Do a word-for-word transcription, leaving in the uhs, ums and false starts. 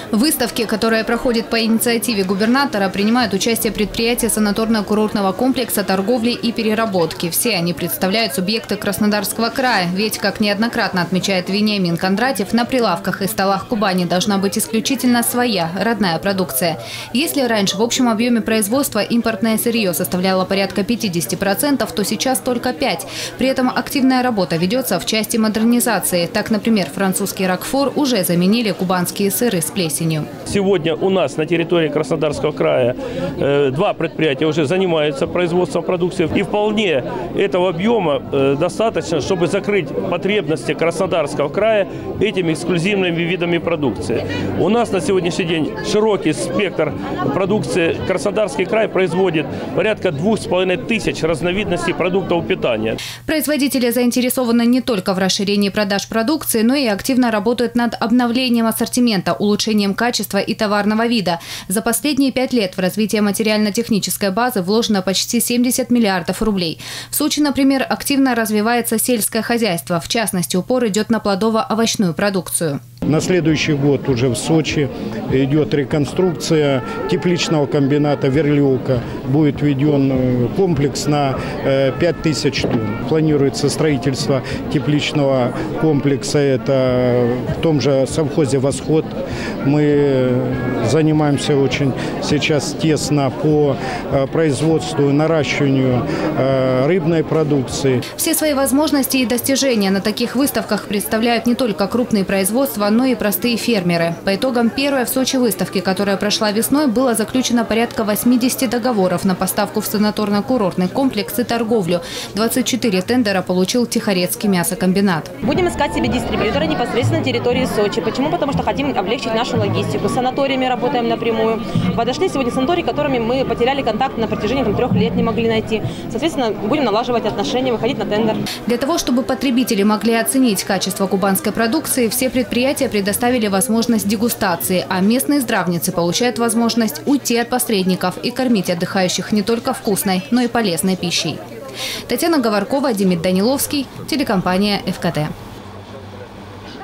В выставке, которая проходит по инициативе губернатора, принимают участие предприятия санаторно-курортного комплекса, торговли и переработки. Все они представляют субъекты Краснодарского края. Ведь, как неоднократно отмечает Вениамин Кондратьев, на прилавках и столах Кубани должна быть исключительно своя, родная продукция. Если раньше в общем объеме производства импортное сырье составляло порядка пятидесяти процентов, то сейчас только пять процентов. При этом активная работа ведется в части модернизации. Так, например, французский рокфор уже заменили кубанские сыры с плесенью. Сегодня у нас на территории Краснодарского края э, два предприятия уже занимаются производством продукции. И вполне этого объема э, достаточно, чтобы закрыть потребности Краснодарского края этими эксклюзивными видами продукции. У нас на сегодняшний день широкий спектр продукции. Краснодарский край производит порядка двух с половиной тысяч разновидностей продуктов питания. Производители заинтересованы не только в расширении продаж продукции, но и активно работают над обновлением ассортимента, улучшением качества и товарного вида. За последние пять лет в развитие материально-технической базы вложено почти семьдесят миллиардов рублей. В Сочи, например, активно развивается сельское хозяйство. В частности, упор идет на плодово-овощную продукцию. На следующий год уже в Сочи идет реконструкция тепличного комбината «Верлиока». Будет введен комплекс на пять тысяч тонн. Планируется строительство тепличного комплекса. Это в том же совхозе «Восход». Мы занимаемся очень сейчас тесно по производству и наращиванию рыбной продукции. Все свои возможности и достижения на таких выставках представляют не только крупные производства, но и простые фермеры. По итогам первой в Сочи выставки, которая прошла весной, было заключено порядка восьмидесяти договоров на поставку в санаторно-курортный комплекс и торговлю. двадцать четыре тендера получил Тихорецкий мясокомбинат. Будем искать себе дистрибьютора непосредственно на территории Сочи. Почему? Потому что хотим облегчить нашу логистику. С санаториями работаем напрямую. Подошли сегодня санатории, которыми мы потеряли контакт на протяжении там, трех лет, не могли найти. Соответственно, будем налаживать отношения, выходить на тендер. Для того, чтобы потребители могли оценить качество кубанской продукции, все предприятия предоставили возможность дегустации, а местные здравницы получают возможность уйти от посредников и кормить отдыхающих не только вкусной, но и полезной пищей. Татьяна Говоркова, Демид Даниловский, телекомпания эф ка тэ.